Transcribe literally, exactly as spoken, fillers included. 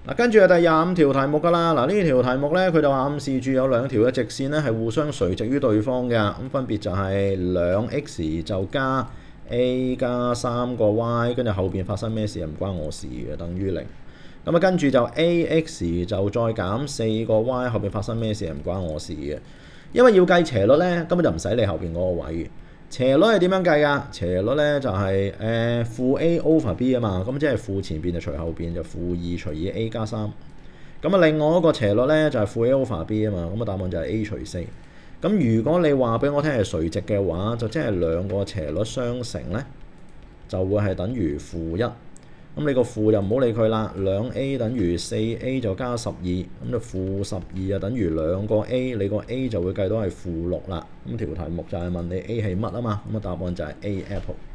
嗱，跟住係第廿五條題目㗎啦。嗱，呢條題目咧，佢就話暗示住有兩條嘅直線咧係互相垂直於對方嘅，咁分別就係兩 x 就加 a 加三個 y， 跟住後邊發生咩事唔關我事嘅，等於零。咁啊，跟住就 ax 就再減四個 y， 後邊發生咩事唔關我事嘅。因為要計斜率咧，根本就唔使理後邊嗰個位嘅。斜率係點樣計㗎？斜率咧就係誒負 a over b 啊嘛，咁即係負前邊就除後邊就負二除以 a 加三。咁啊，另外一個斜率咧就係負 a over b 啊嘛，咁啊答案就係 a 除四。咁如果你話俾我聽係垂直嘅話，就即係兩個斜率相乘咧，就會係等於負一。咁你個負就唔好理佢啦，兩 a 等於四 a 就加十二，咁就負十二啊等於兩個 a， 你個 a 就會計到係負六啦。咁條題目就係問你 a 係乜啊嘛，咁啊答案就係 A apple。